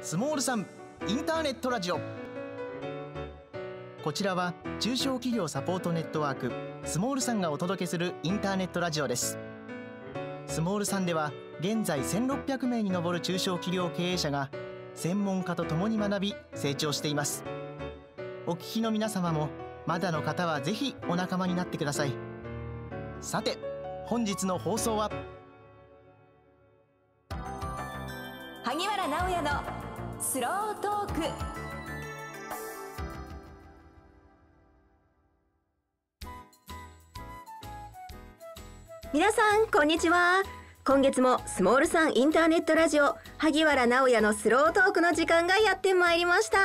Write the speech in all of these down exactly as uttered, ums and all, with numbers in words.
スモールさんインターネットラジオ。こちらは中小企業サポートネットワークスモールさんがお届けするインターネットラジオです。スモールさんでは現在せんろっぴゃくめいに上る中小企業経営者が専門家と共に学び成長しています。お聞きの皆様もまだの方はぜひお仲間になってください。さて本日の放送は萩原直也のスロートーク。皆さんこんにちは。今月もスモールさんインターネットラジオ萩原直也のスロートークの時間がやってまいりました。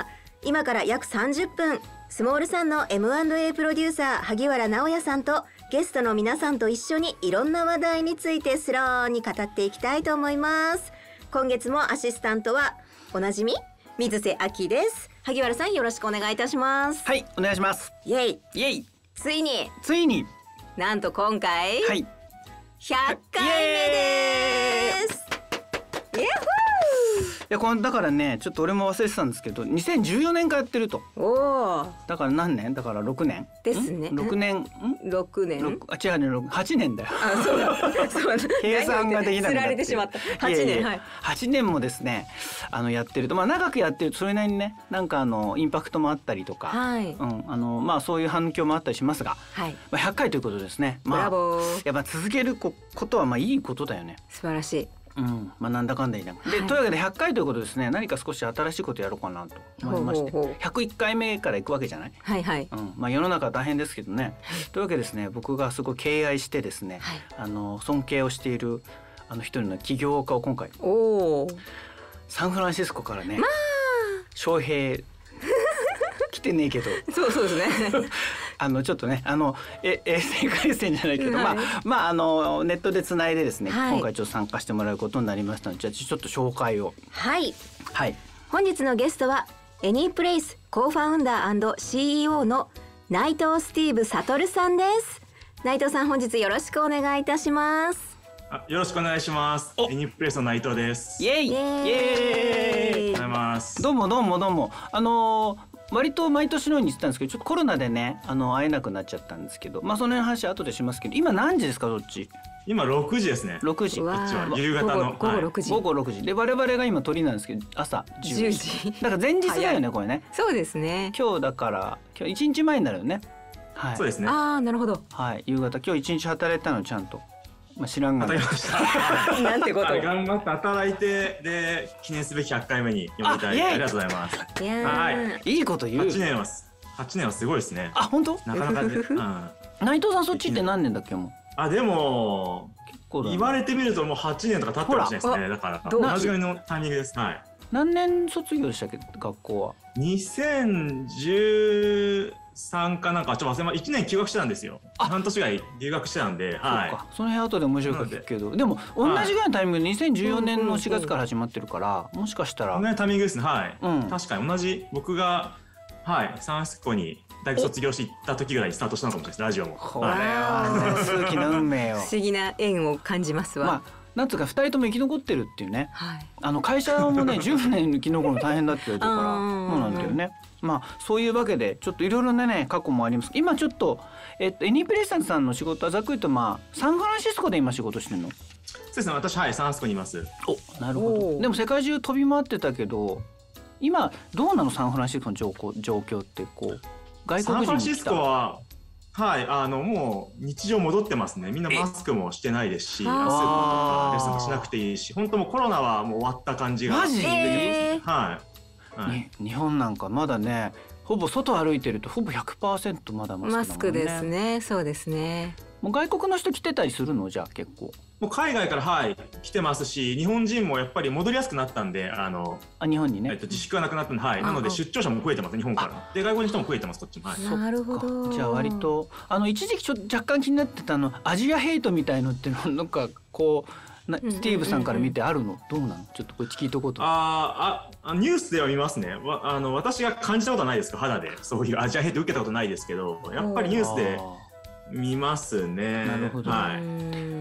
今から約さんじゅっぷん、スモールさんの エムアンドエー プロデューサー萩原直也さんとゲストの皆さんと一緒にいろんな話題についてスローに語っていきたいと思います。今月もアシスタントはおなじみ水瀬明です。萩原さんよろしくお願いいたします。 はい、お願いします。 イエイイエイ。 ついについになんと今回、 はい、 ひゃっかいめです。イエフいやこのだからねちょっと俺も忘れてたんですけどにせんじゅうよねんからやってると。 ーおーだから何年だからろくねんですね。 ろくねんんろくねんろくあ違うねはちねんだよ。 あそうだそうだ計算ができなくなってつられてしまったはちねん。 いやいやいやはいはちねんもですねあのやってるとまあ長くやってるとそれなりにねなんかあのインパクトもあったりとか、 はいうんあのまあそういう反響もあったりしますが、 はいまあ、ひゃっかいということですね。まあブラボー。 やっぱ続けるこことはまあいいことだよね。 素晴らしい。 うんまあ、なんだかんだ言いながら、 はいでというわけでひゃっかいということですね。何か少し新しいことやろうかなと思いまして、 ほうほうほうひゃくいっかいめから行くわけじゃない、 はいはいうんまあ、世の中は大変ですけどね、というわけでですね僕がすごい敬愛してですね、 はいあの尊敬をしているあの一人の起業家を今回おーサンフランシスコからね、まあ、翔平来てねえけどそうそうですねあのちょっとねあのえ衛星回線じゃないけど、 はいまあまああのネットでつないでですね、 はい今回ちょっと参加してもらうことになりましたので、じゃあちょっと紹介を。 はいはい本日のゲストはエニープレイスコーファウンダー &シーイーオー の内藤スティーブ悟さんです。内藤さん本日よろしくお願いいたします。 あよろしくお願いします。 おエニプレスの内藤です。 イエイイイエーイエーイありがとうございます。 どうもどうもどうもあのー割と毎年のように言ってたんですけどちょっとコロナでねあの会えなくなっちゃったんですけどまあその辺の話は後でしますけど今何時ですかどっち今ろくじですね。 ろくじうわこっちはー夕方の午後午後ろくじ、 午後ろくじで我々が今鳥なんですけど朝じゅうじじゅうじだから前日だよ早いねこれねそうですね。 今日だから今日いちにちまえになるよねはいそうですね。 ああなるほどはい夕方今日いちにち働いたのちゃんとまあ知らんがな当たりました。 なんてことはい頑張って働いてで記念すべきひゃっかいめに呼んでいただいてあイエイありがとうございます。 いやー、 はいいいこと言うはちねんははちねんはすごいですね。 あ本当なかなかで、うん、 内藤さんそっちって何年だっけもうあでも結構だな言われてみるともうはちねんとか経ってるかもしれないですね。だからどう同じぐらいのタイミングです。はい。 何年卒業でしたっけ学校はにせんじゅうさんかなんかちょっと忘れまいちねん休学してたんですよ。半年ぐらい留学してたんで、はいそっかその辺後で面白く聞くけどでも同じぐらいのタイミングでにせんじゅうよねんのしがつから始まってるからもしかしたらこのタイミングですね。はい、 うん確かに同じ僕がはいサンフランシスコに大学卒業して行った時ぐらいにスタートしたのかもしれないですラジオも。 これはね数奇な運命よ不思議な縁を感じますわ。 まあなんつうかふたりとも生き残ってるっていうねはいあの会社もねじゅうねん生き残るの大変だって言われてるからうんそうなんだよね。まあそういうわけでちょっといろいろなね過去もあります。今ちょっとえっとエニープレイスさんの仕事はざっくり言うとまあサンフランシスコで今仕事してるの。 そうですね私はいサンフランシスコにいます。 おなるほおど。 ーでも世界中飛び回ってたけど今どうなのサンフランシスコの状況状況ってこう外サン国フランシスコ人に来た。 ははいあのもう日常戻ってますね。みんなマスクもしてないですし、 えあのスーパーとかあーレストランもしなくていいし、本当もうコロナはもう終わった感じがマジ出てますえね。はい。はいに日本なんかまだねほぼ外歩いてるとほぼ ひゃくパーセント まだマスクだもんね。 マスクですね。そうですね。 もう外国の人来てたりするのじゃあ結構もう海外からはい来てますし、日本人もやっぱり戻りやすくなったんで、あの、 あ日本にねえっと、自粛がなくなったんで、はい、 あなのであ出張者も増えてます日本からで外国の人も増えてますこっちも、はい、 そっかなるほど。 じゃあ割とあの一時期ちょっと若干気になってたのアジアヘイトみたいのってのなんかこうなうんうんうんうんスティーブさんから見てあるのどうなのちょっとこれ聞いとこうと。 あーあニュースでは見ますね。わあの私が感じたことはないですか肌でそういうアジアヘイト受けたことないですけどやっぱりニュースで見ますね。 なるほどはい、 うーん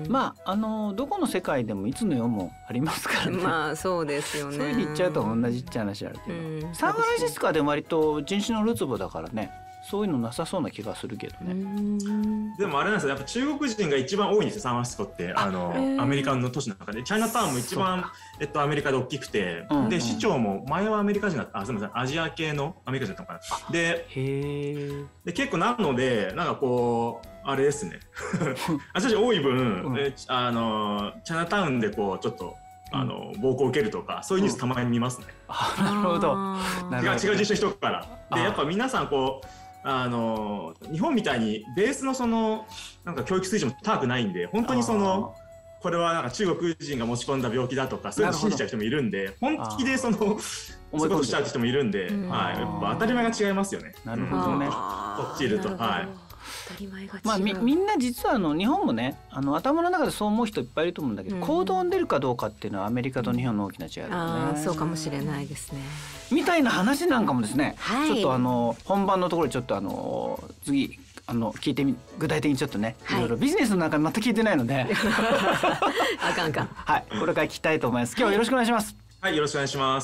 まああのどこの世界でもいつの世もありますからね。 まあそうですよね。 そういうふうに言っちゃうと同じっちゃ話あるけど、 うんサンフランシスコはでも割と人種のるつぼだからね、そういうのなさそうな気がするけどね。 でもあれなんですよ、やっぱ中国人が一番多いんですよ、サンフランシスコって。あのアメリカの都市の中でチャイナタウンも一番、えっと、アメリカで大きくて、 うんうん、 で市長も前はアメリカ人だった、あすみません、アジア系のアメリカ人だったのかな。でへで結構なのでなんかこうあれですねあち多い分、うん、えあのチャイナタウンでこうちょっとあの暴行を受けるとかそういうニュースたまに見ますね。 あ、なるほど。 違う違う人種の人から。でやっぱ皆さんこうあの日本みたいにベースのそのなんか教育水準も高くないんで、本当にそのこれはなんか中国人が持ち込んだ病気だとかそういうの信じちゃう人もいるんで、本気でそのそういうことしちゃう人もいるんで、はい、やっぱ当たり前が違いますよね。 なるほどね。 こっちいると、はい。 当たり前が違う。 まあ、み, みんな実はあの日本もね、あの頭の中でそう思う人いっぱいいると思うんだけど、うん、行動に出るかどうかっていうのはアメリカと日本の大きな違いだよね。 あ、そうかもしれないですね。 みたいな話なんかもですね、 はい、 ちょっとあの本番のところでちょっとあの次あの聞いてみ、具体的にちょっとね、はい、いろいろビジネスの中で全く聞いてないのであかんかん、 はい、これから聞きたいと思います。今日はよろしくお願いします。 はい、よろしくお願いします。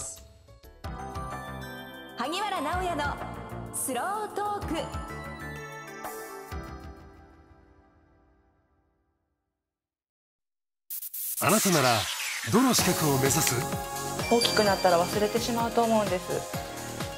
萩原直也のスロートーク。 あなたならどの資格を目指す？ 大きくなったら忘れてしまうと思うんです。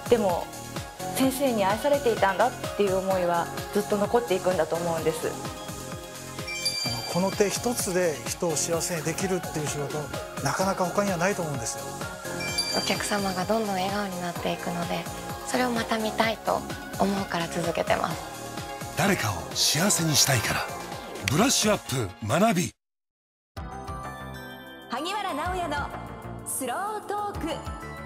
でも先生に愛されていたんだっていう思いはずっと残っていくんだと思うんです。 この手一つで人を幸せにできるっていう仕事、なかなか他にはないと思うんですよ。 お客様がどんどん笑顔になっていくので、それをまた見たいと思うから続けてます。 誰かを幸せにしたいから、ブラッシュアップ学び。 萩原直也のスロートーク。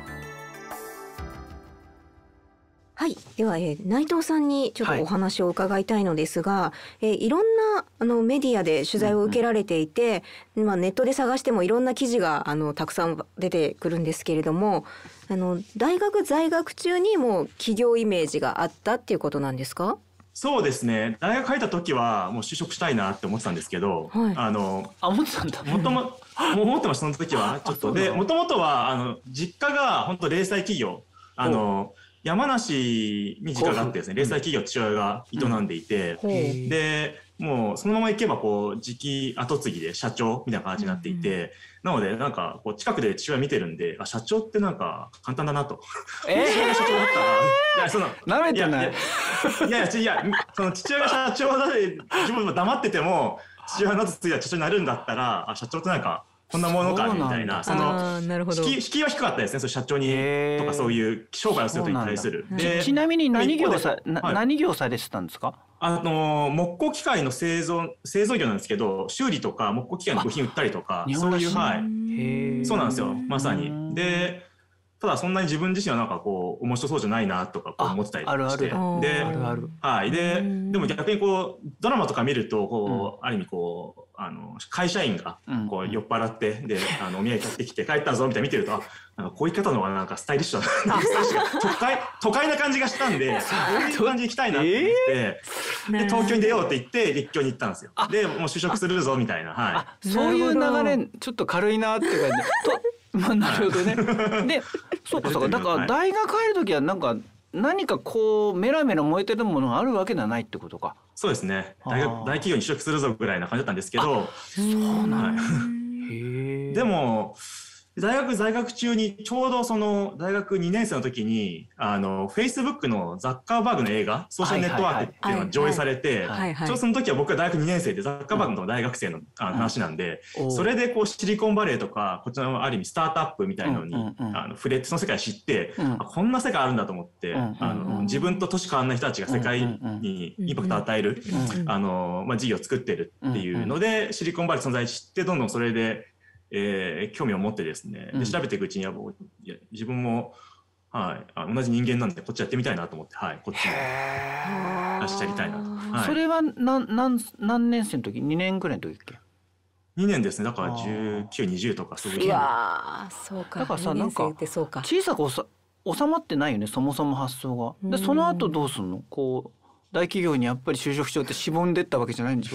はい、では、えー、内藤さんにちょっとお話を伺いたいのですが、はい、えー、いろんなあのメディアで取材を受けられていて、うんうん、まあ、ネットで探してもいろんな記事があのたくさん出てくるんですけれども、あの大学在学中にも企業イメージがあったっていうことなんですか？ そうですね、大学入った時はもう就職したいなって思ってたんですけど、はい、あのあ思ってたんだ。 もとも思ってましたその時はちょっとで、もともとはあの実家が本当零細企業、あの山梨に実家があってですね、零細企業父親が営んでいて、うん、でもうそのまま行けばこう次期後継ぎで社長みたいな感じになっていて、うん、なのでなんかこう近くで父親見てるんで、あ社長ってなんか簡単だなと。えー、父親が社長だったら、いやその舐めてない。 いやいやいやその父親が社長だで自分も黙ってても父親の後継いだ社長になるんだったら、あ社長ってなんかこんなものかみたいな、その敷居は低かったですね。その社長にとかそういう商売をすることに対する。 でちなみに何業さ、はい、何業されてたんですか？ あの木工機械の製造製造業なんですけど、修理とか木工機械の部品売ったりとか、そういう、はい、そうなんですよまさに。でただそんなに自分自身はなんかこう面白そうじゃないなとかこう思ってたりして、で、はい、ででも逆にこうドラマとか見るとこう、うん、ある意味こうあの会社員がこう酔っ払って、うん、であのお土産買ってきて帰ったぞみたいな見てると、なんかこういう方の方がなんかスタイリッシュだなスタイリッシュが都会都会な感じがしたんで、そういう感じで行きたいなって思って、えー、で東京に出ようって言って立教に行ったんですよ。でもう就職するぞみたいな、はい、 そういう流れちょっと軽いなって感じとまあなるほどね。で、そうかそうか。だから大学入るときはなんか何かこうメラメラ燃えてるものがあるわけではないってことか。 そうですね。大学大企業に就職するぞぐらいな感じだったんですけど、 そうなんだ。 へえ。でも大学在学中にちょうどその大学にねん生の時にあの Facebook のザッカーバーグの映画ソーシャルネットワークっていうのが上映されて、ちょうどその時は僕は大学にねん生でザッカーバーグの大学生の話なんで、それでこうシリコンバレーとかこちらのある意味スタートアップみたいなのにあの触れてその世界を知って、こんな世界あるんだと思って、あの自分と年変わらない人たちが世界にインパクトを与えるあのまあ事業を作ってるっていうのでシリコンバレー存在知って、どんどんそれでえー、興味を持ってですね、で調べていくうちにはもういや自分も、はい、あ同じ人間なんでこっちやってみたいなと思って、はい、こっちも出しちゃりたいなと、はい、 それは何何何年生の時？にねんぐらいの時っけ？ にねんですね。だからじゅうきゅう、にじゅうとかそういう。 いやそうか。 だからさ、なんか小さくおさ収まってないよね、そもそも発想が。でその後どうすんの？こう大企業にやっぱり就職しようってしぼんでったわけじゃないんでしょ？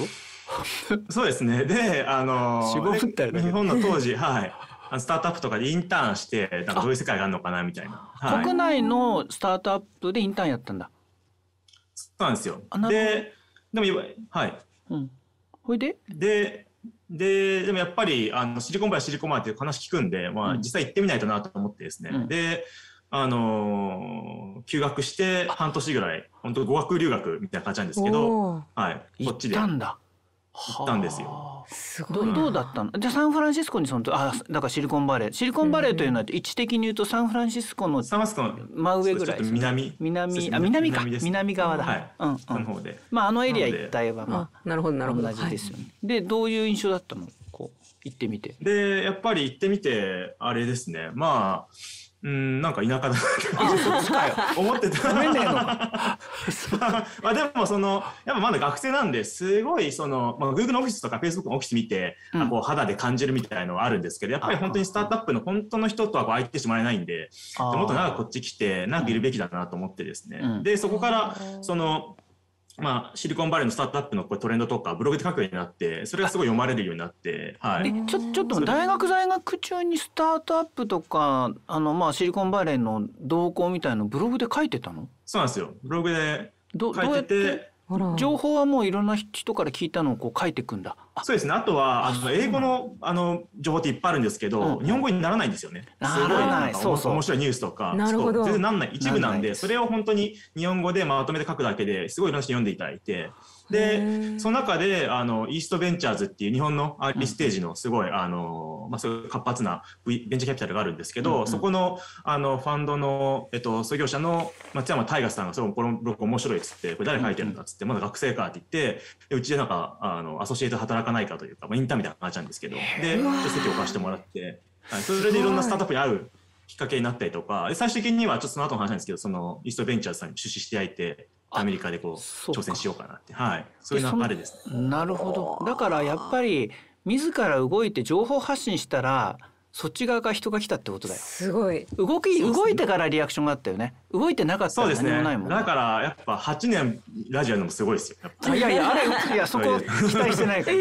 そうですね。で、あのよん、ごふんだけ日本の当時、はい、スタートアップとかでインターンして、なんかどういう世界があるのかなみたいな。はい、 国内のスタートアップでインターンやったんだ。 そうなんですよ。で、でもはい。 うん。ほいで？ で、で、でもやっぱりあのシリコンバレーシリコンバレーっていう話聞くんで、まあ、実際行ってみないとなと思ってですね。うん、で、あのー、休学して半年ぐらい、本当語学留学みたいな感じなんですけど、はい、こっちで行ったんだ。 行ったんですよ。 すごい。 ど, どうだったの？じゃあサンフランシスコにそのあだからシリコンバレーシリコンバレーというのは位置的に言うとサンフランシスコの真上ぐらい、 南南あ南か南側だ。 はい。うんうん。その方で。 まああのエリア一帯はまあなるほどなるほど同じですよね。でどういう印象だったの？こう行ってみて。 でやっぱり行ってみてあれですね。まあ。うん、なんか田舎だなって思ってた。まあでもそのやっぱまだ学生なんですごいその、まあ、Google のオフィスとか Facebook のオフィス見て、うん、こう肌で感じるみたいのはあるんですけど、やっぱり本当にスタートアップの本当の人とはこう相手してもらえないんで、もっと長くこっち来て長くいるべきだなと思ってですね、うん、でそこからそのまあ、シリコンバレーのスタートアップのこうトレンドとかブログで書くようになって、それがすごい読まれるようになって、はい、 ちょちょっと大学在学中にスタートアップとかあの、まあ、シリコンバレーの動向みたいなのブログで書いてたの？ そうなんですよ。ブログで書いてて、 情報はもういろんな人から聞いたのをこう書いていくんだ。 そうですね。あとはあの英語のあの情報っていっぱいあるんですけど、うん、日本語にならないんですよね。 ならない。そうそう。 面白いニュースとか、 なるほど。 全然なんない一部なんで、それを本当に日本語でまとめて書くだけですごいいろんな人に読んでいただいて。でその中であのイーストベンチャーズっていう日本のアーリーステージのすごい、うん、あのまあ、そういう活発なベンチャーキャピタルがあるんですけど、うんうん、そこのあのファンドの、えっと、創業者の松山大河さんがすごいこのブログ面白いっつって、これ誰書いてるんだっつって、まだ学生かって言ってでうちでなんかあのアソシエイト働かないかというか、まあ、インターンみたいな感じなんですけど、で席を貸してもらって、はい、それでいろんなスタートアップに会うきっかけになったりとか、最終的にはちょっとその後の話なんですけど、そのイーストベンチャーズさんに出資していただいてアメリカでこう挑戦しようかなって、はい、そういうのあれですね。 なるほど。だからやっぱり自ら動いて情報発信したらそっち側が人が来たってことだよ。 すごい。 動き動いてからリアクションがあったよね。動いてなかったら何もないもん、ね。 だからやっぱはちねんラジオのもすごいですよ。やっぱいやいやあれいやそこ期待してないから。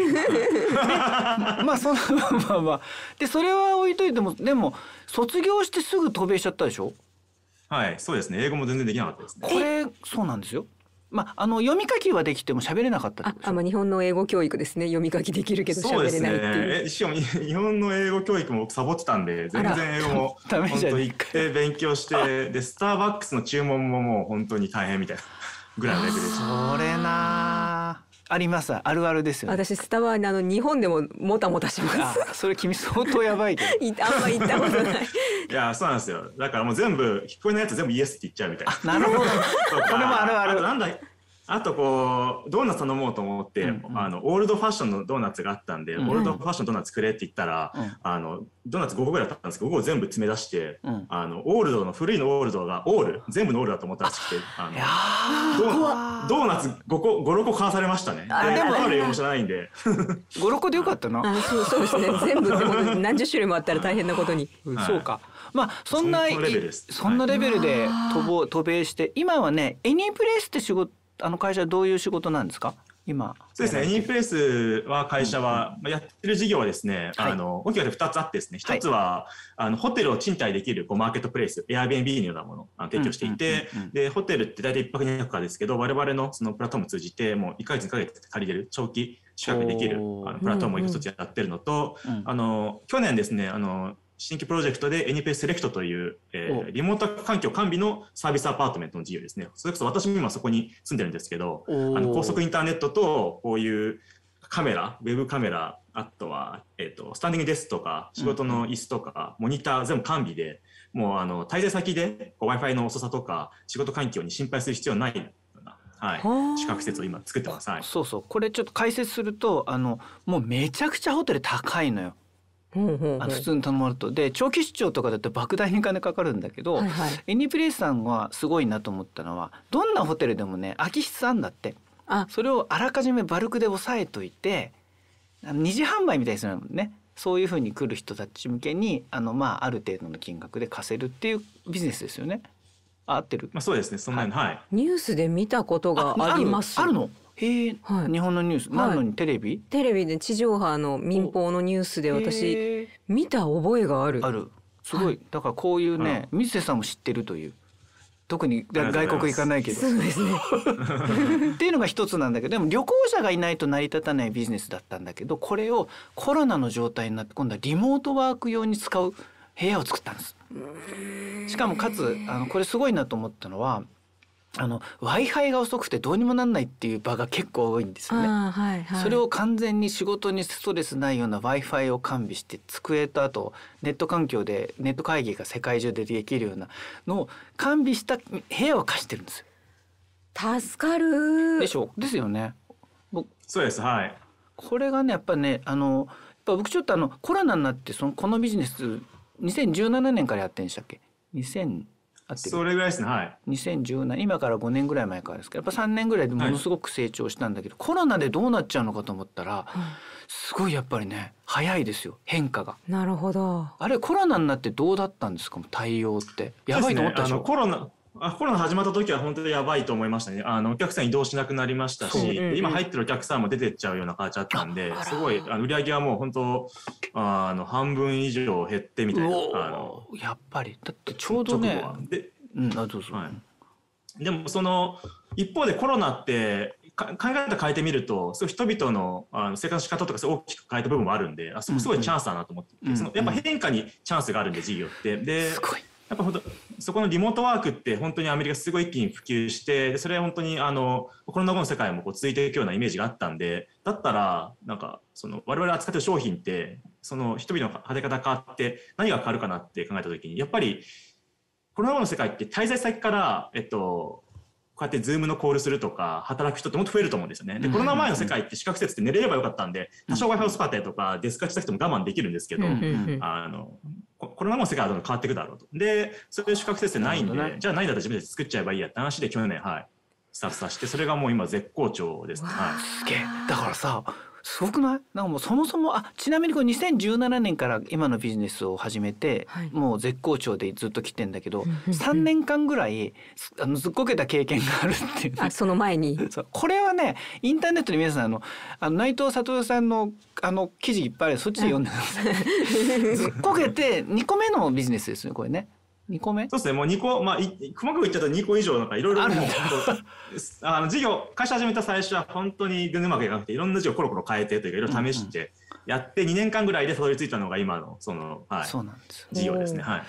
まあそのまあまあでそれは置いといてもでも卒業してすぐ渡米しちゃったでしょ。 はい、そうですね。英語も全然できなかったですね。 これそうなんですよ。まあ、あの読み書きはできても喋れなかったってこと。 あ、まあ、日本の英語教育ですね。読み書きできるけど喋れないっていう。そうですね。 しかも日本の英語教育も僕サボってたんで全然英語も本当に行って勉強してでスターバックスの注文ももう本当に大変みたいなぐらいのレベルでした。 それなあります。あるあるですよね。 私スタバにあの日本でももたもたします。 あ、それ君相当やばいけど。 あんま行ったことない。 いやそうなんですよ。だからもう全部聞こえないやつ全部イエスって言っちゃうみたいな。なるほど。これもあるある。 あとなんだ。あとこうドーナツ頼もうと思って、うんうん、あのオールドファッションのドーナツがあったんで、うん、オールドファッションドーナツくれって言ったら、うん、あのドーナツごこぐらいだったんですけどごこ全部詰め出して、うん、あのオールドの古いのオールドがオール全部のオールだと思ったらしくて、あのドードーナツごこごろっこ買わされましたね。でもある英語も知らないんでごろっこでよかったな。 あそうそうですね。全部でも何十種類もあったら大変なことに、 はい、そうか。まあそんなそんなレベルで渡米して今はねエニープレイスって仕事あの会社はどういう仕事なんですか今？ そうですね。エニープレイスは会社は、うん、やってる事業はですね、はい、あの大きくふたつあってですね、ひとつは、はい、あのホテルを賃貸できるこうマーケットプレイス、Airbnb のようなものを提供していて、でホテルって大体いっぱくにはくかですけど、我々のそのプラットフォームを通じてもういっかげつにかげつ借りれる長期宿泊できるあのプラットフォームを一つやってるのと、うんうん、あの去年ですねあの新規プロジェクトでエニプレイスセレクトという、えー、リモート環境完備のサービスアパートメントの事業ですね。それこそ私も今そこに住んでるんですけど、あの高速インターネットとこういうカメラ、ウェブカメラ、あとは、えーと、スタンディングデスクとか仕事の椅子とか、うんうん、モニター全部完備で、もうあの滞在先で Wi-Fi の遅さとか仕事環境に心配する必要ないような、はい、宿泊施設を今作ってます。はい、 そうそう。これちょっと解説するとあのもうめちゃくちゃホテル高いのよ。あの普通に頼まれるとで長期出張とかだと莫大に金かかるんだけど、はいはい、エニプレイスさんがすごいなと思ったのはどんなホテルでもね空き室あんだって。あそれをあらかじめバルクで抑えといて二次販売みたいにするのね。そういうふうに来る人たち向けにあの、まあ、ある程度の金額で貸せるっていうビジネスですよね。あ合ってる、 まあ、そうですねそんなの、はいはい、 ニュースで見たことがあります。 あるのへえ、はい、日本のニュース、はい、何のにテレビ？ テレビで地上波の民放のニュースで私見た覚えがある。 ある。すごい、はい、だからこういうね、水瀬さんも知ってるという。特に外国行かないけど。 そうですね。 っていうのが一つなんだけど、でも旅行者がいないと成り立たないビジネスだったんだけど、これをコロナの状態になって今度はリモートワーク用に使う部屋を作ったんです。しかもかつあのこれすごいなと思ったのは、あの Wi-Fi が遅くてどうにもなんないっていう場が結構多いんですよね。はいはい、それを完全に仕事にストレスないような Wi-Fi を完備して机とあとネット環境でネット会議が世界中でできるようなのを完備した部屋を貸してるんですよ。助かるでしょ。ですよね。 そうです。はい。 これがねやっぱねあのやっぱ僕ちょっとあのコロナになってそのこのビジネスにせんじゅうななねんからやってんでしたっけ？にせんそれぐらいですね。はい。 にせんじゅうなな今からごねんぐらい前からですけど、やっぱさんねんぐらいでものすごく成長したんだけど、はい、コロナでどうなっちゃうのかと思ったら、うん、すごいやっぱりね早いですよ変化が。 なるほど。 あれコロナになってどうだったんですか？対応ってやばいと思ったでしょ？ ね、あのコロナあコロナ始まった時は本当にやばいと思いましたね。あのお客さん移動しなくなりましたし、うんうん、今入ってるお客さんも出てっちゃうような形だったんで、すごいあの売り上げはもう本当あの半分以上減ってみたいな。あのやっぱりだってちょうどね。でうん、あどうぞ、はい、 でもその一方でコロナって考え方変えてみるとすごい人々の、あの生活の仕方とか大きく変えた部分もあるんで、あそこすごいチャンスだなと思って、うんうん、そのやっぱ変化にチャンスがあるんで事業ってでやっぱ本当そこのリモートワークって本当にアメリカすごい一気に普及してでそれは本当にあのコロナ後の世界もこう続いていくようなイメージがあったんでだったらなんかその我々扱ってる商品ってその人々の働き方変わって何が変わるかなって考えた時にやっぱりコロナ後の世界って滞在先から、えっと、こうやってズームのコールするとか働く人ってもっと増えると思うんですよね。でコロナ前の世界って宿泊施設って寝れればよかったんで多少 Wi-Fi 遅かったりとかデスクがしたくても我慢できるんですけど、あのコロナ後の世界はどんどん変わっていくだろうと。でそういう宿泊施設ってないんで、ね、じゃあないんだったら自分で作っちゃえばいいやって話で去年、はい、スタートさせてそれがもう今絶好調ですね。はい、 すげえ。だからさすごくない？なんかもうそもそもあちなみにこれにせんじゅうななねんから今のビジネスを始めて、はい、もう絶好調でずっと来てんだけどさんねんかんぐらいあのずっこけた経験があるっていう、ね、 あその前にそうこれはねインターネットで皆さんあのあの内藤悟さんのあの記事いっぱいあるそっちで読んでください。ずっこけてにこめのビジネスですねこれね。にこめそうですねもうにこまあ細かく言っちゃうとにこ以上なんかいろいろあるんだあの事業会社始めた最初は本当に全然うまくいかなくていろんな事業コロコロ変えてというかいろいろ試してやってにねんかんぐらいでたどり着いたのが今のその、はい、 そうなんです事業ですね。はい、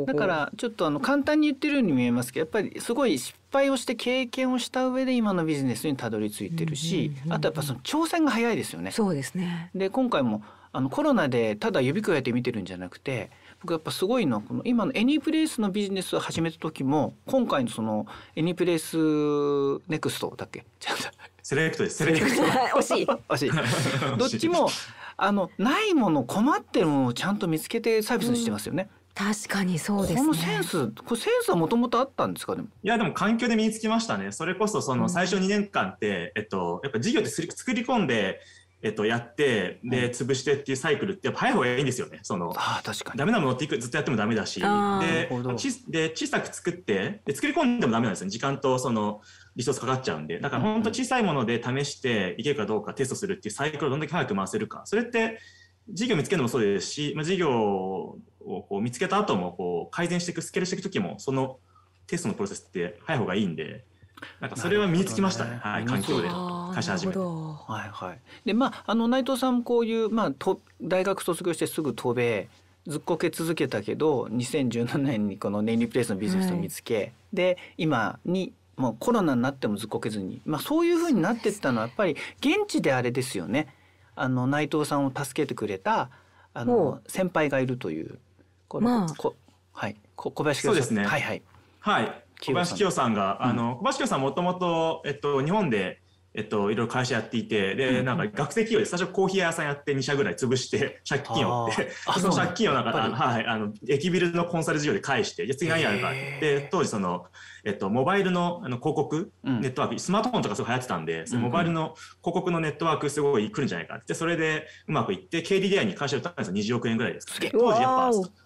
だからちょっとあの簡単に言ってるように見えますけどやっぱりすごい失敗をして経験をした上で今のビジネスにたどり着いてるし、あとやっぱその挑戦が早いですよね。 そうですね。 で今回もあのコロナでただ指くわえて見てるんじゃなくて僕やっぱすごいのはこの今のエニープレイスのビジネスを始めた時も今回のそのエニープレイスネクストだっけセレクトですセレクト惜しい惜しいどっちもあのないもの困ってるものをちゃんと見つけてサービスにしてますよね。 うん、確かにそうですね。 このセンスこれセンスはもともとあったんですか？でもいやでも環境で身につきましたね。それこそその最初にねんかんって、うん、えっとやっぱ事業って作り込んでえっと、やってで潰してっていうサイクルってやっぱ早い方がいいんですよね。そのあ確かにダメなものってずっとやってもダメだしでちで小さく作ってで作り込んでもダメなんですよ。時間とそのリソースかかっちゃうんでだから本当小さいもので試していけるかどうかテストするっていうサイクルをどんだけ早く回せるかそれって事業見つけるのもそうですし、まあ、事業をこう見つけた後もこう改善していくスケールしていく時もそのテストのプロセスって早い方がいいんでなんかそれは身につきましたね。ねはい、環境で会社始めて。 はいはい。でまああの内藤さんもこういうまあと大学卒業してすぐ渡米ずっこけ続けたけどにせんじゅうななねんにこのネイリープレイスのビジネスを見つけ、はい、で今にもうコロナになってもずっこけずにまあそういう風になっていったのはやっぱり現地であれですよね。あの内藤さんを助けてくれたあの先輩がいるというこの、まあ、こはい小林清さん。 そうですね。 はいはい。 はい。小林清さんが、うん、あの小林清さんもともと、えっと、日本で、えっと、いろいろ会社やっていてで、うん、なんか学生企業で最初コーヒー屋さんやってに社ぐらい潰して借金を負ってその借金をなんかあの、はい、あの駅ビルのコンサル事業で返してじゃあ次何やるかって当時その、えっと、モバイルの、あの広告ネットワーク、うん、スマートフォンとかすごい流行ってたんでそのモバイルの広告のネットワークすごい来るんじゃないかってそれでうまくいって ケーディーディーアイ に会社を売ったんですよにじゅうおくえんぐらいですから、ね、当時やっぱ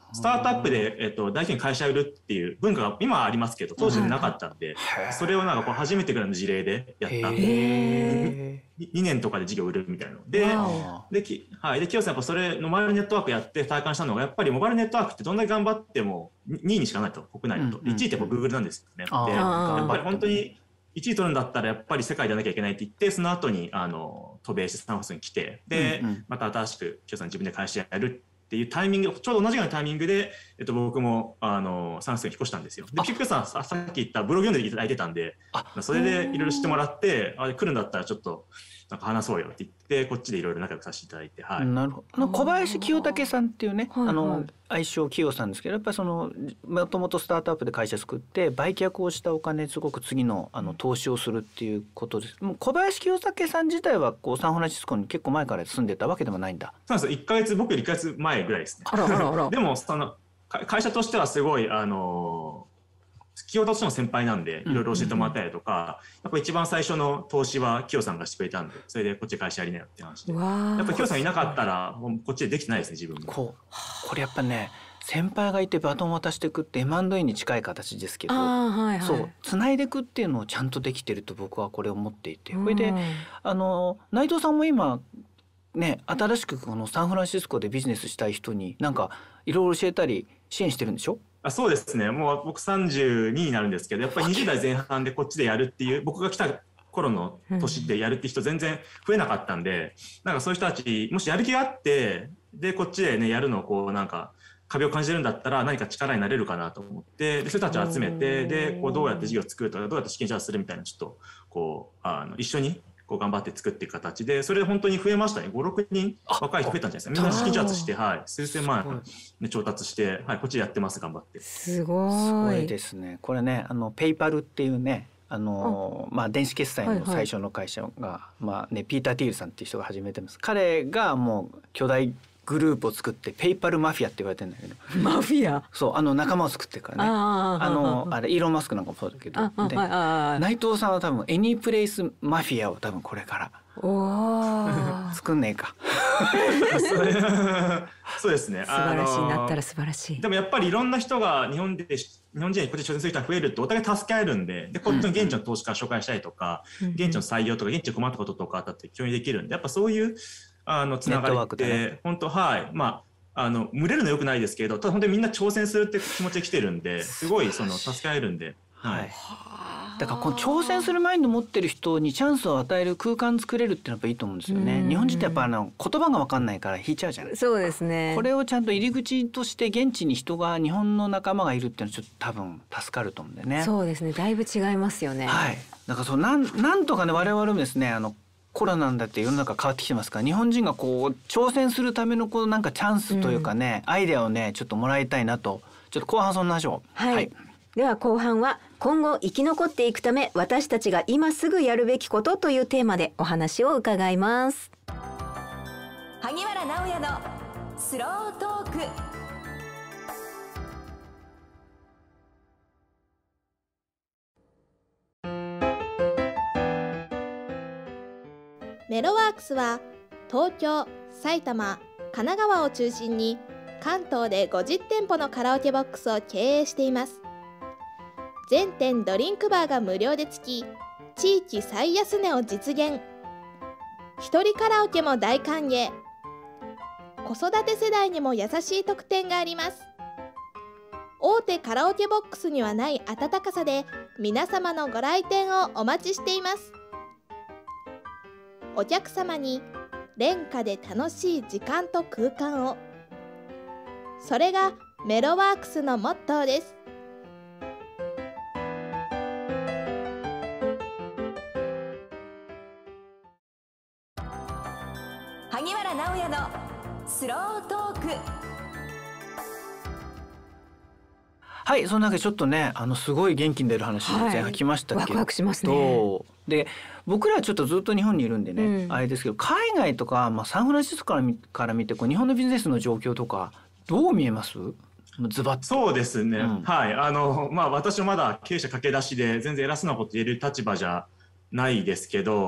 スタートアップで、えっと、大企業に会社売るっていう文化が今はありますけど当時なかったんで、それをなんかこう初めてぐらいの事例でやったにねんとかで事業売るみたいなので、でき、はい、で清さんやっぱそれのモバイルネットワークやって体感したのがやっぱりモバイルネットワークってどんだけ頑張ってもにいにしかないと国内だと、うん、いちいってやっぱ Google なんですよね。でやっぱり本当にいちい取るんだったらやっぱり世界でやらなきゃいけないって言ってその後にあの渡米してサンフランシスコに来てで、うんうん、また新しく清さん自分で会社やるっていうタイミングちょうど同じようなタイミングで、えっと、僕もあのサンフランシスコに引っ越したんですよ。でピックさんさっき言ったブログ読んでいただいてたんでそれでいろいろ知ってもらってあ来るんだったらちょっとなんか話そうよって言ってこっちでいろいろ仲良くさせていただいて、はい、 なるほど。小林清武さんっていうね、はいはい、あの愛称清さんですけどやっぱりそのもともとスタートアップで会社作って売却をしたお金ですごく次のあの投資をするっていうことです。もう小林清武さん自体はこうサンフランシスコに結構前から住んでたわけでもないんだ。 そうなんですよ。いっかげつ僕よりいっかげつまえぐらいですね。あらあらあらでもその会社としてはすごいあの清としての先輩なんでいろいろ教えてもらったりとか、うんうんうん、やっぱ一番最初の投資は清さんがしてくれたんでそれでこっちで会社やりなよって話でやっぱ清さんいなかったらもうこっちでできてないですね自分も。 こうこれやっぱね先輩がいてバトン渡していくって エムアンドエー に近い形ですけど、はいはい、そう繋いでいくっていうのをちゃんとできてると僕はこれを思っていて、これであの内藤さんも今ね新しくこのサンフランシスコでビジネスしたい人になんかいろいろ教えたり支援してるんでしょ？ あそうですね。もう僕さんじゅうにになるんですけどやっぱりにじゅう代前半でこっちでやるっていう僕が来た頃の年でやるって人全然増えなかったんで、うん、なんかそういう人たちもしやる気があってでこっちでねやるのをこうなんか壁を感じるんだったら何か力になれるかなと思ってでそういう人たちを集めてでこうどうやって事業を作るとかどうやって資金調達するみたいなちょっとこうあの一緒にこう頑張って作っていく形でそれで本当に増えましたね。ご、ろくにん若い人増えたんじゃないですか。みんな資金調達して、はい、数千万円調達して、はい、こっちでやってます頑張って。 すごい。 すごいですね。これねあのペイパルっていうねあのまあ、電子決済の最初の会社が、はいはいまあね、ピーター・ティールさんっていう人が始めてます。彼がもう巨大グループを作ってペイパルマフィアって言われてるんだけどマフィアそうあの仲間を作ってるからねああのあれイーロン・マスクなんかもそうだけどで内藤さんは多分エニープレイスマフィアを多分これからお作んねえかそうですね。 素晴らしいなったら素晴らしい。 でもやっぱりいろんな人が日本で日本人にこっちに挑戦する人が増えるとお互い助け合えるんででこっちの現地の投資家を紹介したりとか、うん、現地の採用とか現地で困ったこととかあったって共有できるんでやっぱそういうあのつながりって、ね、本当はいまああの群れるのよくないですけどただ本当にみんな挑戦するって気持ちで来てるんですごいその助け合えるんで、はい、 だからこの挑戦するマインド持ってる人にチャンスを与える空間作れるってのはやっぱいいと思うんですよね。日本人ってやっぱあの言葉が分かんないから引いちゃうじゃない。 そうですね。 これをちゃんと入り口として現地に人が日本の仲間がいるっていうのはちょっと多分助かると思うんだよね。 そうですね。だいぶ違いますよね。 はい。だからそうなんなんとかね我々もですねあのコロナなんだって世の中変わってきてますから日本人がこう挑戦するためのこうなんかチャンスというかね、うん、アイデアをねちょっともらいたいなとちょっと後半そんな話を、 はいはい、では後半は今後生き残っていくため私たちが今すぐやるべきことというテーマでお話を伺います。萩原直也のスロートーク。 メロワークスは東京、埼玉、神奈川を中心に関東でごじゅってんぽのカラオケボックスを経営しています。全店ドリンクバーが無料でつき、地域最安値を実現。一人カラオケも大歓迎。子育て世代にも優しい特典があります。大手カラオケボックスにはない温かさで皆様のご来店をお待ちしています。お客様に廉価で楽しい時間と空間を。それがメロワークスのモットーです。 萩原直也のスロートーク。 はい、そんなわけでちょっとねあのすごい元気に出る話前半来ましたけど、はい、 ワクワクしますね。 で僕らはちょっとずっと日本にいるんでね、うん、あれですけど海外とか、まあ、サンフランシスコから見、から見てこう日本のビジネスの状況とかどう見えます？ズバッと。 そうですね、うん、はいあのまあ私はまだ経営者駆け出しで全然偉そうなこと言える立場じゃないですけど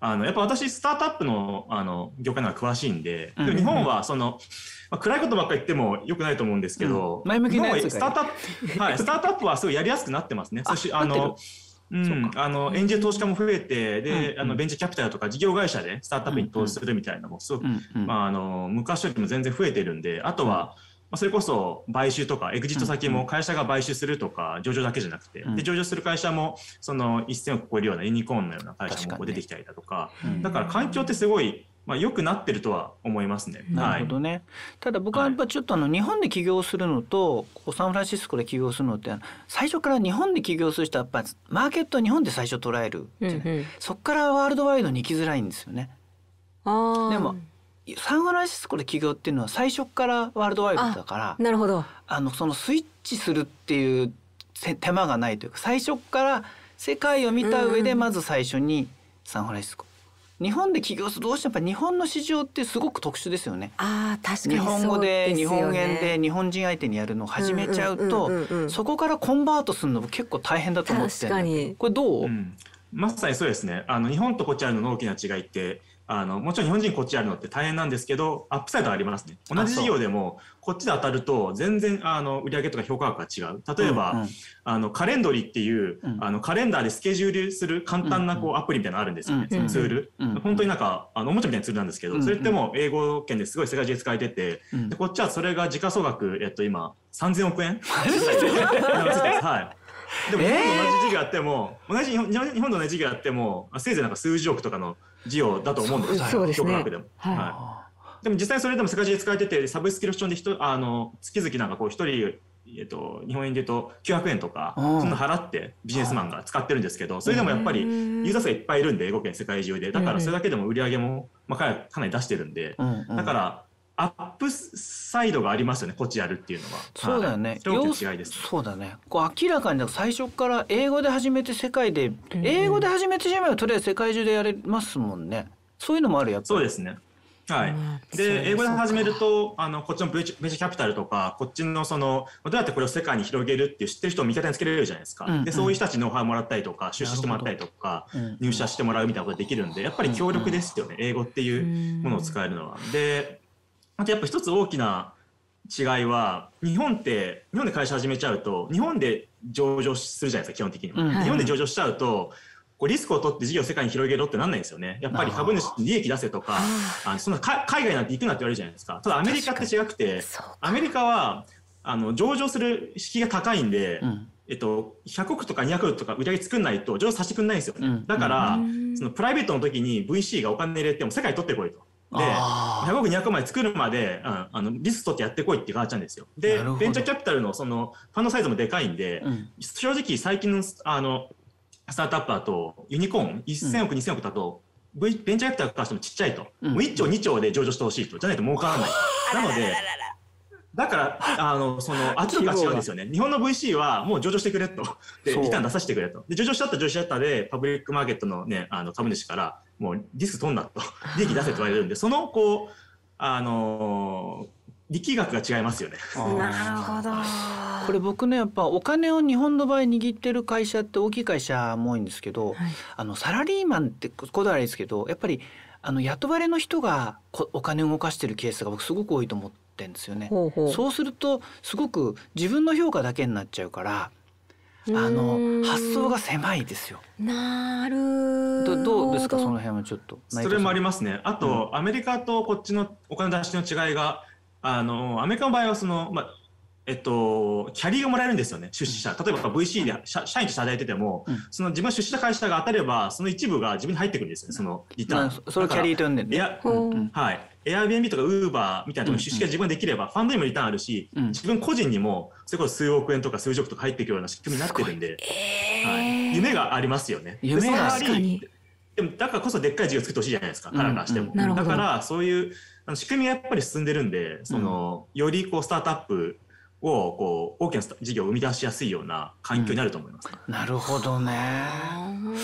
あのやっぱ私スタートアップのあの業界の方が詳しいんで、うんうんうん、日本はその、まあ、暗いことばっかり言ってもよくないと思うんですけど、 うん、前向きなやつスタートアップ、はい、スタートアップはすごいやりやすくなってますね。そしてあのうん、あのエンジェル投資家も増えて、で、うん、あのベンチャーキャピタルとか事業会社でスタートアップに投資するみたいなのもすごく、うんうん、まあ、あの昔よりも全然増えてるんで、あとは、まあ、それこそ買収とかエグジット先も会社が買収するとか上場だけじゃなくて、うん、で上場する会社もそのいっせんおく超えるようなユニコーンのような会社もこう出てきたりだとか、ね、だから環境ってすごいまあ、良くなってるとは思いますね。 なるほどね。はい、ただ僕はやっぱちょっとあの日本で起業するのとこうサンフランシスコで起業するのって最初から日本で起業する人はやっぱマーケットは日本で最初捉える、うんうん、そこからワールドワイドに行きづらいんですよね。あでもサンフランシスコで起業っていうのは最初からワールドワイドだからなるほどあのそのスイッチするっていう手間がないというか最初から世界を見た上でまず最初にサンフランシスコ。日本で起業するとどうしてもやっぱ日本の市場ってすごく特殊ですよね。 あ確かに日本語で日本円で日本人相手にやるのを始めちゃうとそこからコンバートするのも結構大変だと思ってる。確かにこれどう、うん、 まさにそうですね。あの日本とこっちあるのの大きな違いってあのもちろん日本人こっちあるのって大変なんですけどアップサイドありますね。同じ事業でもこっちで当たると全然あの売上とか評価額が違う。例えば、うんうん、あのカレンドリっていう、うん、あのカレンダーでスケジュールする簡単なこうアプリみたいなのあるんですよね、うんうん、ツール、うんうん、本当になんかあのおもちゃみたいなツールなんですけど、うんうん、それってもう英語圏ですごい世界中で使えてて、うん、でこっちはそれが時価総額、えっと、今さんぜんおくえんはいでも日本と同じ事業あっても同じ日本と同じ事業あってもせいぜいなんか数十億とかの事業だと思うんですよ。 そうですね。 でも、はいはい、でも実際それでも世界中で使えててサブスクリプションで人あの月々なんかこう一人、えっと、日本円で言うときゅうひゃくえんとかそんな払ってビジネスマンが使ってるんですけどそれでもやっぱりユーザー数がいっぱいいるんで英語圏世界中でだからそれだけでも売り上げも、まあ、かなり出してるんでだからアップサイドがありますよねこっちやるっていうのは。 そうだよね。 大きな違いです。 そうだね。こう明らかに最初から英語で始めて世界で、うん、英語で始めてしまえばとりあえず世界中でやれますもんね。そういうのもあるやっぱり。 そうですね。はい。うん、で英語で始めるとあのこっちのベンチャーキャピタルとかこっちのそのどうやってこれを世界に広げるっていう知ってる人を味方につけれるじゃないですか。うんうん、でそういう人たちにノウハウもらったりとか出資してもらったりとか、うん、入社してもらうみたいなことができるんでやっぱり強力ですよね、うん、英語っていうものを使えるのは。であとやっぱ一つ大きな違いは日本って日本で会社始めちゃうと日本で上場するじゃないですか基本的には、うん、日本で上場しちゃうとこうリスクを取って事業を世界に広げろってなんないんですよね。やっぱり株主に利益出せとかあそんな海外なんて行くなって言われるじゃないですか。ただアメリカって違くてアメリカはあの上場する敷居が高いんで、うんえっと、ひゃくおくとかにひゃくおくとか売り上げ作んないと上場させてくんないんですよね、うん、だから、うん、そのプライベートの時に ブイシー がお金入れても世界取ってこいと。でひゃくおくにひゃくまで作るまで、うん、あのリスク取ってやってこいって変わっちゃうんですよ。でベンチャーキャピタルのそのファンドサイズもでかいんで、うん、正直最近のあのスタートアップだとユニコーンせんおくにせんおくだと、v、ベンチャーキャピタルからしてもちっちゃいと、うん、もういっちょうにちょうで上場してほしいとじゃないと儲からないなのでだからあのその圧力が違うんですよね。日本の ブイシー はもう上場してくれとでリターン出させてくれとで上場しちゃったら上場しちゃったでパブリックマーケットの、ね、あの株主からもうリスク取んなと利益出せと言われるんでそのこうあの力学が違いますよね。 なるほど。 これ僕ねやっぱお金を日本の場合握ってる会社って大きい会社も多いんですけど、はい、あのサラリーマンってこだわりですけどやっぱりあの雇われの人がお金を動かしてるケースが僕すごく多いと思ってるんですよね。ほうほう。そうするとすごく自分の評価だけになっちゃうからあの発想が狭いですよ。 なるどどうですかその辺はちょっと。 それもありますね。あと、うん、アメリカとこっちのお金出しの違いがあのアメリカの場合はその、まあえっと、キャリーがもらえるんですよね出資者。例えば ブイシー で社社員として働いてても、うん、その自分が出資した会社が当たればその一部が自分に入ってくるんですよねそのリターン、 まあ、それをキャリーと呼んでるね。 はい、エアビーエヌビー とか Uber みたいなところに出資が自分できれば、うんうん、ファンドにもリターンあるし、うん、自分個人にもそれこそ数億円とか数十億とか入ってくるような仕組みになってるんで、えーはい、夢がありますよね。 夢が確かに。 でもだからこそでっかい事業作ってほしいじゃないですか、カラーからしても、うんうん、だからそういうあの仕組みがやっぱり進んでるんでその、うん、よりこうスタートアップをこう大きな事業を生み出しやすいような環境になると思います、ねうん、なるほどね。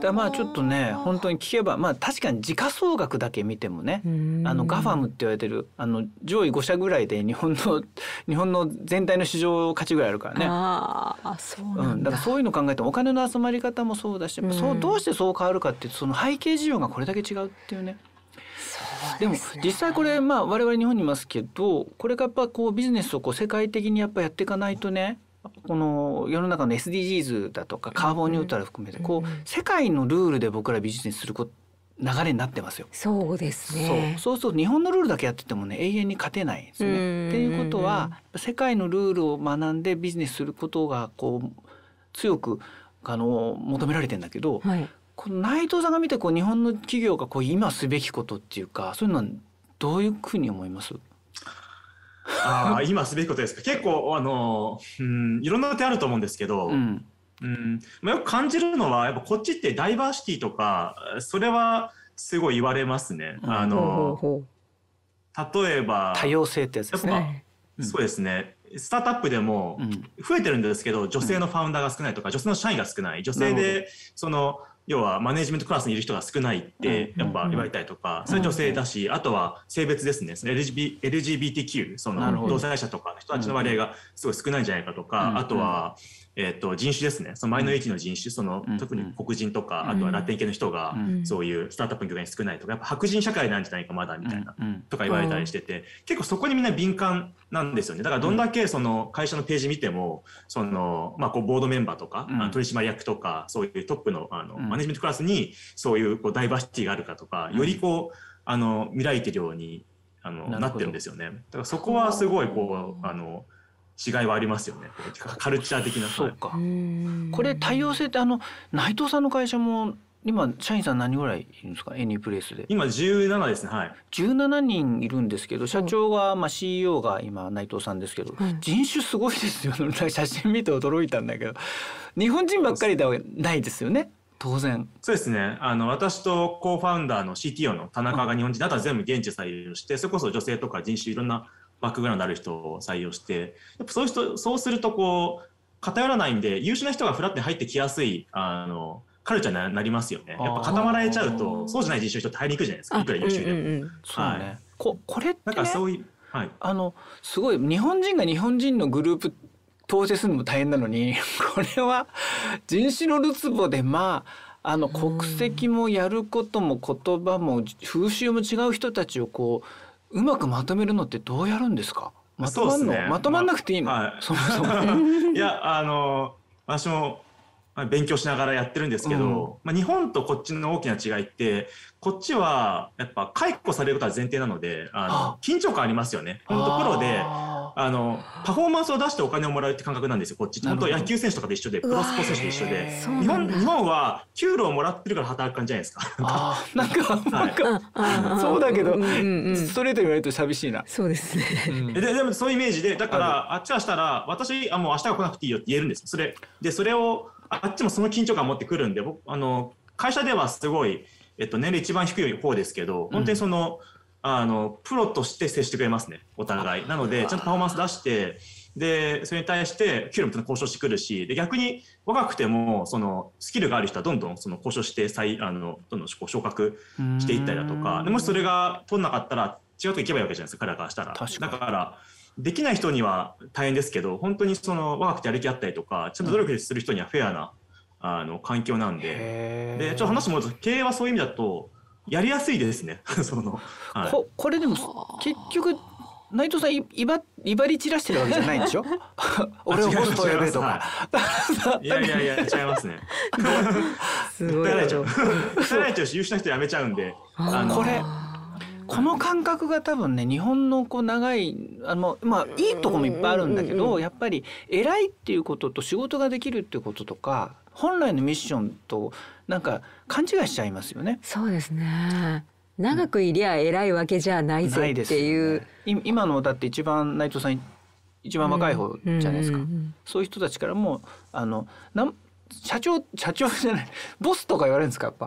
だまあちょっとね本当に聞けばまあ確かに時価総額だけ見てもねあのガファムって言われてるあの上位ご社ぐらいで日本の日本の全体の市場価値ぐらいあるからね。 ああそうなんだ、 うん、だからそういうの考えてもお金の集まり方もそうだし、うん、そうどうしてそう変わるかってその背景事情がこれだけ違うっていうね。でも実際これまあ我々日本にいますけどこれがやっぱこうビジネスをこう世界的にやっぱやっていかないとねこの世の中の エスディージーズ だとかカーボンニュートラル含めてこう世界のルールで僕らビジネスする流れになってますよ。 そうですね。 そうそうそう日本のルールだけやっててもね永遠に勝てないですね。っていうことは世界のルールを学んでビジネスすることがこう強くあの求められてんだけど、はい、この内藤さんが見てこう日本の企業がこう今すべきことっていうかそういうのはどういうふうに思います？ あ今すべきことですか。結構あの、うん、いろんな手あると思うんですけど、うんうんまあ、よく感じるのはやっぱこっちってダイバーシティとかそれはすごい言われますね。うん、あの例えば多様性ってやつですね。 そうですね。スタートアップでも増えてるんですけど、女性のファウンダーが少ないとか女性の社員が少ない、女性でその要はマネジメントクラスにいる人が少ないってやっぱ言われたりとか、それ女性だし、あとは性別ですね。その エルジービーティーキュー その同性者とかの人たちの割合がすごい少ないんじゃないかとか、あとはえー、と人種ですね。そのマイノリティの人種、その特に黒人とか、あとはラテン系の人がそういうスタートアップの業界に少ないとか、やっぱ白人社会なんじゃないかまだみたいなとか言われたりしてて、結構そこにみんな敏感なんですよね。だからどんだけその会社のページ見ても、そのまあこうボードメンバーとか取締役とかそういうトップのあのマネジメントクラスにそういうこうダイバーシティがあるかとか、よりこうあの見られてるようにあのなってるんですよね。だからそこはすごいこうあの違いはありますよね。カルチャー的な。 そうか。これ多様性ってあの内藤さんの会社も今社員さん何ぐらいいるんですか？エニープレイスで。 今じゅうななですね。はい。 じゅうななにんいるんですけど、社長がまあ シーイーオー が今内藤さんですけど、うん、人種すごいですよ。写真見て驚いたんだけど、日本人ばっかりではないですよね。当然。 そうですね。あの私とコーファウンダーの シーティーオー の田中が日本人だったら全部現地採用して、それこそ女性とか人種いろんなバックグラウンドある人を採用して、やっぱそういう人そうするとこう偏らないんで優秀な人がフラットに入ってきやすいあのカルチャーになりますよね。やっぱ固まられちゃうとそうじゃない人種の人って入りにくいじゃないですか。いくら優秀でも。うんうんうん、 そうね。はい、ここれって、ね、 なんかそういう、はい、 あのすごい日本人が日本人のグループ統制するのも大変なのに、これは人種のるつぼでまああの国籍もやることも言葉も風習も違う人たちをこううまくまとめるのってどうやるんですか？まとまんの、ね、まとまんなくていいの？まあ、そもそもいやあの私も勉強しながらやってるんですけど、うんまあ、日本とこっちの大きな違いってこっちはやっぱ解雇されることは前提なのであの緊張感ありますよね。本当プロであのパフォーマンスを出してお金をもらうって感覚なんですよ。こっち本当野球選手とかで一緒でプロスポーツ選手で一緒で日本日本は給料をもらってるから働く感じじゃないですか。 あなんかなんか、はい、そうだけど、うんうん、ストレートに言われると寂しいな。 そうですね、 うん、で, でもそういうイメージでだからあっちはしたら私あもう明日は来なくていいよって言えるんです。それでそれをあっちもその緊張感を持ってくるんで僕あの会社ではすごい、えっと、年齢一番低い方ですけど本当にその、うんあのプロとして接してくれますねお互い。なのでちゃんとパフォーマンス出してでそれに対して給料も交渉してくるしで逆に若くてもそのスキルがある人はどんどんその交渉して再あのどんどん昇格していったりだとかでもしそれが取んなかったら違うとこ行けばいいわけじゃないですか彼らからしたら。だからできない人には大変ですけど本当にその若くてやる気あったりとかちゃんと努力する人にはフェアなあの環境なんででちょっと話も経営はそういう意味だとやりやすいですねその、 はい、こ, これでも結局内藤さんいば威張り散らしてるわけじゃないんでしょ俺をホスト呼べとかいやいやいや違いますねすごいよ訴えられちゃうし優秀な人やめちゃうんであのこれこの感覚が多分ね日本のこう長いあのまあいいとこもいっぱいあるんだけど、うんうんうん、やっぱり偉いっていうことと仕事ができるっていうこととか本来のミッションとなんか勘違いしちゃいますよね。 そうですね。長くいりゃ偉いわけじゃないぜっていう、 ね、今のだって一番内藤さん一番若い方じゃないですか、うんうんうん、そういう人たちからもあのな社長社長じゃないボスとか言われるんですかやっぱ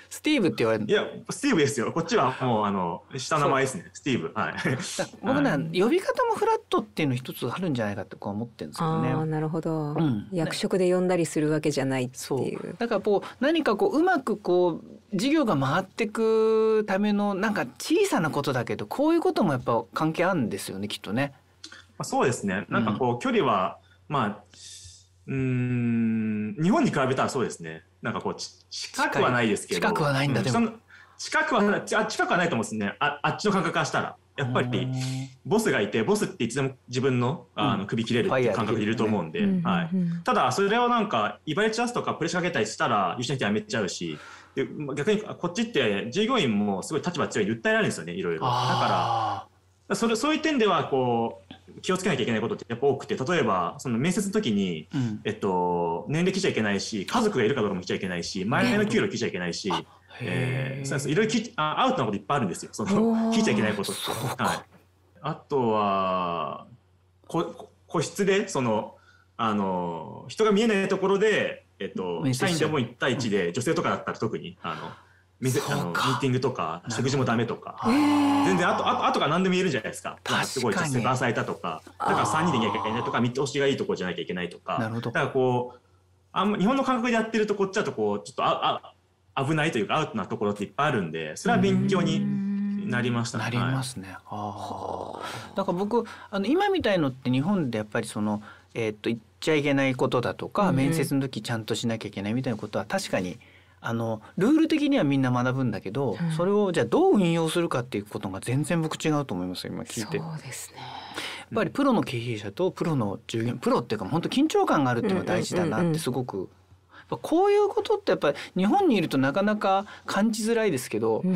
スティーブって言われる。 いやスティーブですよ。こっちはもうあの下の名前ですね。スティーブ。はい。 僕ね、はい、呼び方もフラットっていうの一つあるんじゃないかってこう思ってるんですけどね。 ああなるほど、うん、役職で呼んだりするわけじゃないっていう。 そうだからこう何かこううまくこう事業が回っていくためのなんか小さなことだけどこういうこともやっぱ関係あるんですよねきっとね。 まあ、そうですね。なんかこう、うん、距離はまあうーん日本に比べたらそうですね。なんかこう近くはないですけど。 近くはないんだ、うん、でも近くは近くはないと思うんですね。あ、あっちの感覚からしたらやっぱりボスがいてボスっていつでも自分の、あの首切れるっていう感覚でいると思うんで、うんはい、ただそれをなんか威張り散らすとかプレッシャーかけたりしたら優秀な人やめちゃうし、で逆にこっちって従業員もすごい立場強いで訴えられるんですよねいろいろ。だからそれそういう点ではこう気をつけなきゃいけないことってやっぱ多くて、例えばその面接の時に、うんえっと、年齢聞いちゃいけないし家族がいるかどうかも聞いちゃいけないし前々の給料聞いちゃいけないし、えー、そういろいろあアウトなこといっぱいあるんですよ。その聞いちゃいけないことって、はい、あとはこ個室でそのあの人が見えないところで、えっと、社員でもいち対いちで女性とかだったら特にあのミあのミーティングとか食事もダメとか全然あとあとあとが何でも言えるじゃないですか。すごい女性がされたとかだからさんにんでいなきゃいけないとか見通しがいいところじゃなきゃいけないとか。だからこうあんま日本の感覚でやってるとこっちだとこうちょっとああ危ないというかアウトなところっていっぱいあるんでそれは勉強になりましたね。 なりますね。はい、だから僕あの今みたいのって日本でやっぱりその、えー、っと言っちゃいけないことだとか、うん、面接の時ちゃんとしなきゃいけないみたいなことは確かにあのルール的にはみんな学ぶんだけど、うん、それをじゃあどう運用するかっていうことが全然僕違うと思います今聞いて。 そうですね。 やっぱりプロの経営者とプロの従業員プロっていうか本当緊張感があるっていうのが大事だなってすごくこういうことってやっぱり日本にいるとなかなか感じづらいですけど、うん、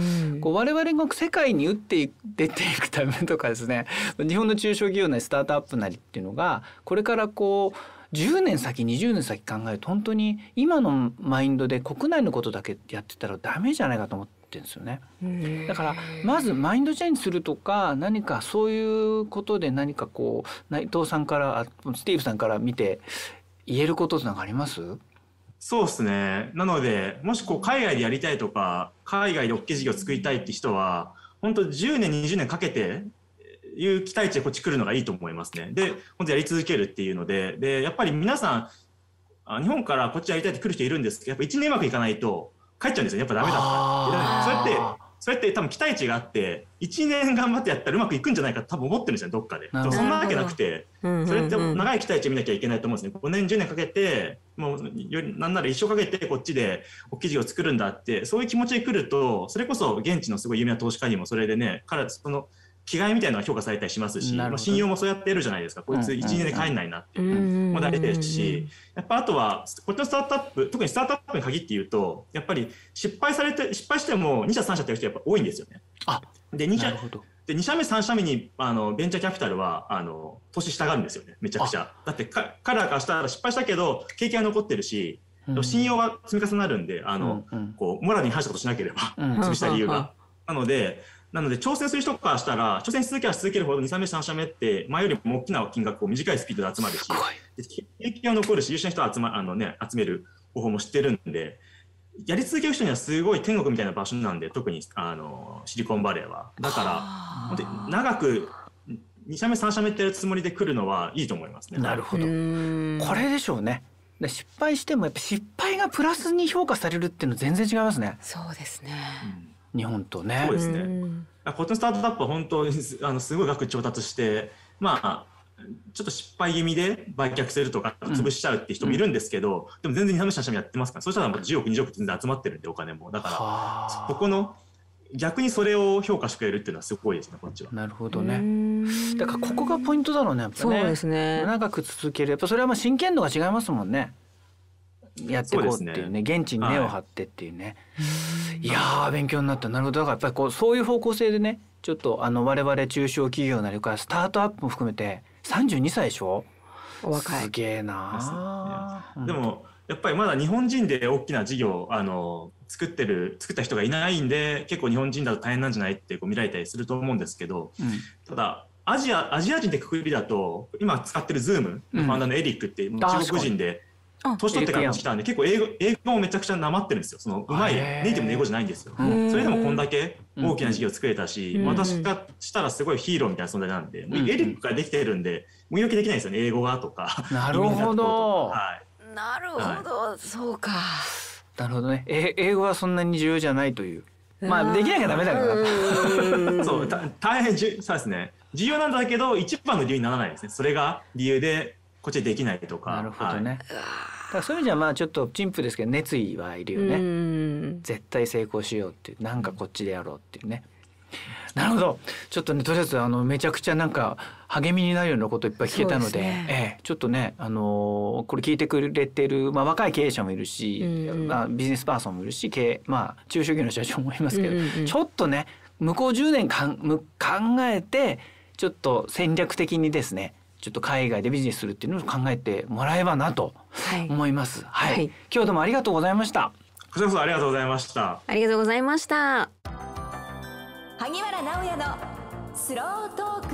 こう我々が世界に打って出ていくためとかですね日本の中小企業なりスタートアップなりっていうのがこれからこうじゅうねん先にじゅうねん先考えると本当に今のマインドで国内のことだけやってたらダメじゃないかと思ってるんですよね。だからまずマインドチェンジするとか何かそういうことで何かこう内藤さんからスティーブさんから見て言えることって何かあります？ そうですね。なのでもしこう海外でやりたいとか海外で大きい事業を作りたいって人は本当じゅうねんにじゅうねんかけていう期待値でこっち来るのがいいと思いますね。で本当やり続けるっていうのででやっぱり皆さん日本からこっちやりたいって来る人いるんですけどやっぱいちねんうまくいかないと帰っちゃうんですよ。やっぱダメだったそれってそれって多分期待値があっていちねん頑張ってやったらうまくいくんじゃないかと多分思ってるんですよどっかで。でもそんなわけなくてそれって長い期待値を見なきゃいけないと思うんですね。ごねんじゅうねんかけてもうよりなんなら一生かけてこっちで大きい事業を作るんだってそういう気持ちで来るとそれこそ現地のすごい有名な投資家にもそれでね彼その気概みたいなのが評価されたりしますし、まあ、信用もそうやって得るじゃないですか。こいついちねんで帰んないなっていうも大事ですしやっぱあとはこっちのスタートアップ特にスタートアップに限って言うとやっぱり失敗されて失敗してもに社さん社っていう人やっぱ多いんですよね。 あで 2, 社でに社目さん社目にあのベンチャーキャピタルはあの投資したがるんですよねめちゃくちゃ。だってか彼らからしたら失敗したけど経験は残ってるし、うん、信用は積み重なるんであの、うんうん、こうモラルに反したことしなければ、うん、潰した理由が。なのでなので挑戦する人からしたら挑戦し続けはし続けるほどに社目さん社目って前よりも大きな金額を短いスピードで集まるし経験は残るし優秀な人を集、まあのね、集める方法も知ってるんでやり続ける人にはすごい天国みたいな場所なんで特にあのシリコンバレーは。だから長くに社目さん社目ってやるつもりで来るのはいいと思いますね。 なるほど。これでしょうね。失敗してもやっぱ失敗がプラスに評価されるっていうの全然違いますね。 そうですね、 うん日本とね。 そうですね。こっちのスタートアップは本当にあのすごい額調達してまあちょっと失敗気味で売却するとか潰しちゃうっていう人もいるんですけど、うん、でも全然に社目さん社目やってますから、そうしたらじゅうおくにじゅうおく全然集まってるんでお金もだからそこの逆にそれを評価してくれるっていうのはすごいですねこっちは。 なるほどね。だからここがポイントだろうねやっぱね。 そうですね。 長く続けるやっぱそれはまあ真剣度が違いますもんね。やっていこうっていうね、現地に根を張ってっていうね、はい、いやー勉強になった。なるほど。だからやっぱりこうそういう方向性でねちょっとあの我々中小企業なりからスタートアップも含めてさんじゅうにさいでしょ。 お若い。 すげえな。 でもやっぱりまだ日本人で大きな事業あの作ってる作った人がいないんで結構日本人だと大変なんじゃないってこう見られたりすると思うんですけど、うん、ただアジアアジア人ってくくりだと今使ってる Zoom のファウンダーのエリックって中国人で、 年取ってからこっち来たんで結構英語英語もめちゃくちゃなまってるんですよ。そのうまいネイティブの英語じゃないんですよ。それでもこんだけ大きな事業を作れたし、私がしたらすごいヒーローみたいな存在なんで、もうエリックができてるんでもう言い訳できないんですよね、英語がとか。 なるほど。 はい、なるほど、はい、そうか。 なるほどね。え英語はそんなに重要じゃないという。まあできなきゃダメだからな。 そう大変じゅそうですね。重要なんだけど一番の理由にならないですね。それが理由でこっちでできないとか。 なるほどね。はい、だからそういう意味じゃまあちょっと陳腐ですけど熱意はいるよね。絶対成功しようっていう、なんかこっちでやろうっていうね。なるほど。ちょっとねとりあえずあのめちゃくちゃなんか励みになるようなこといっぱい聞けたので、ね、ええ、ちょっとねあのー、これ聞いてくれてる、まあ、若い経営者もいるし、うんうん、まあ、ビジネスパーソンもいるし、経営、まあ、中小企業の社長もいますけど、うんうん、ちょっとね向こうじゅうねんかん考えてちょっと戦略的にですねちょっと海外でビジネスするっていうのを考えてもらえばなと思います。はい、はい、今日はどうもありがとうございました。 こちらこそありがとうございました。 ありがとうございました。萩原直也のスロートーク。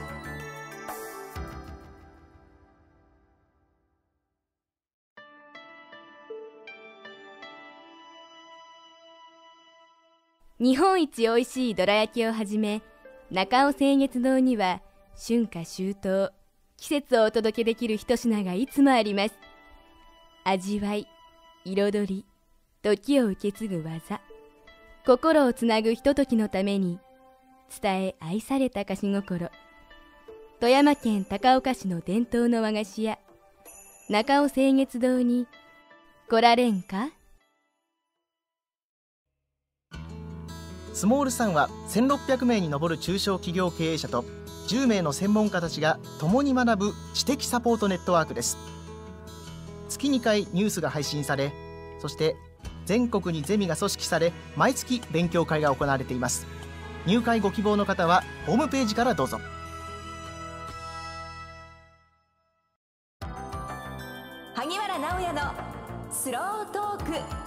日本一おいしいどら焼きをはじめ、中尾清月堂には春夏秋冬季節をお届けできる一品がいつもあります。味わい、彩り、時を受け継ぐ技、心をつなぐひとときのために伝え愛された菓子心。富山県高岡市の伝統の和菓子屋中尾清月堂に来られんか。 スモールさんはせんろっぴゃくめいに上る中小企業経営者とじゅうめいの専門家たちが共に学ぶ知的サポートネットワークです。月にかいニュースが配信され、そして全国にゼミが組織され、毎月勉強会が行われています。入会ご希望の方はホームページからどうぞ。 萩原直也のスロートーク。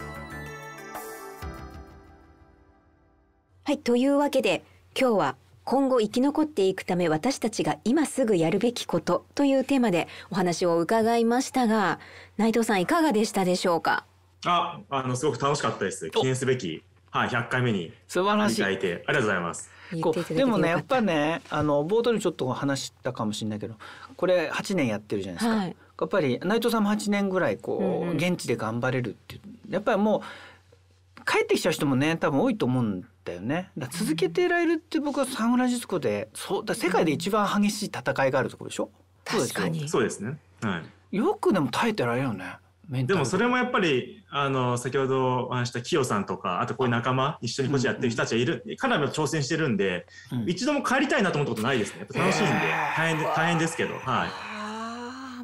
はい、というわけで今日は今後生き残っていくため私たちが今すぐやるべきことというテーマでお話を伺いましたが、内藤さんいかがでしたでしょうか。 あ、あのすごく楽しかったです。記念すべき、はい、ひゃっかいめに素晴らしい。 いただいてありがとうございます。 でもねやっぱねあの冒頭にちょっと話したかもしれないけど、これはちねんやってるじゃないですか。はい、やっぱり内藤さんもはちねんぐらいこう、うんうん、現地で頑張れるっていう、やっぱりもう帰ってきちゃう人もね多分多いと思うんだよね。だ続けていられるって僕はサンフランシスコでそうだ世界で一番激しい戦いがあるところでしょ。 確かにそうですね。はい、 よくでも耐えてられるよね。 でもそれもやっぱりあの先ほどお話したキヨさんとかあとこういう仲間一緒にこっちやってる人たちがいる、うんうん、彼らも挑戦してるんで、うん、一度も帰りたいなと思ったことないですね。やっぱ楽しいんで、大変で大変ですけど、はい。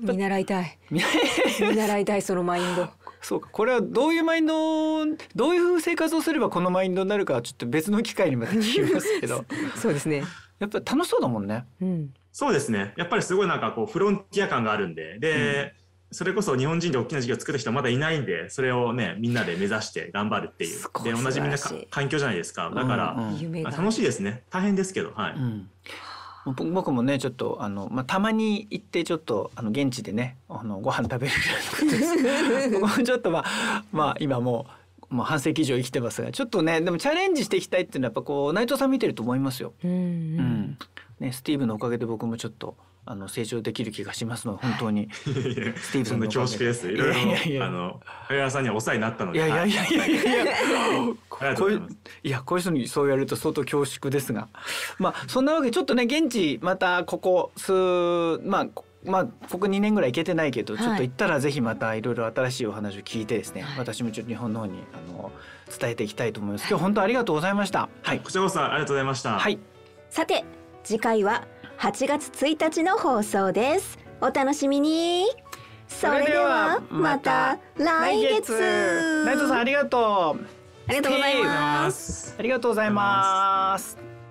見習いたい見習いたいそのマインド。 そうか、これはどういうマインドどういう生活をすればこのマインドになるかはちょっと別の機会にまた聞きますけどそうですね、 やっぱり楽しそうだもんね。 うん、 そうですね、やっぱりすごいなんかこうフロンティア感があるんで、で、うん、それこそ日本人で大きな事業を作る人はまだいないんで、それをねみんなで目指して頑張るっていうで同じみんな環境じゃないですか。だから、うんうん、楽しいですね。大変ですけど、はい。うん、 僕もねちょっとあの、まあ、たまに行ってちょっとあの現地でねあのご飯食べるぐらいのことです僕もちょっとまあ、まあ、今もう、もう半世紀以上生きてますが、ちょっとねでもチャレンジしていきたいっていうのはやっぱこう内藤さん見てると思いますよ。うん、うんね、スティーブのおかげで僕もちょっとあの成長できる気がしますので、本当にスティーブさんのおかげで恐縮です。いろいろいやいやあの萩原さんにはお世話になったので、 いやいやいやいやいやいやこういういやこういう人にそう言われると相当恐縮ですが、まあそんなわけでちょっとね現地またここ数まあまあここにねんぐらい行けてないけど、ちょっと行ったらぜひまたいろいろ新しいお話を聞いてですね、はい、私もちょっと日本の方にあの伝えていきたいと思います。今日本当ありがとうございました。 はい、こちらこそありがとうございました。 はい。 さて次回ははちがつついたちの放送です。お楽しみに。それではまた来月。 内藤さんありがとう。 ありがとうございます。 ありがとうございます。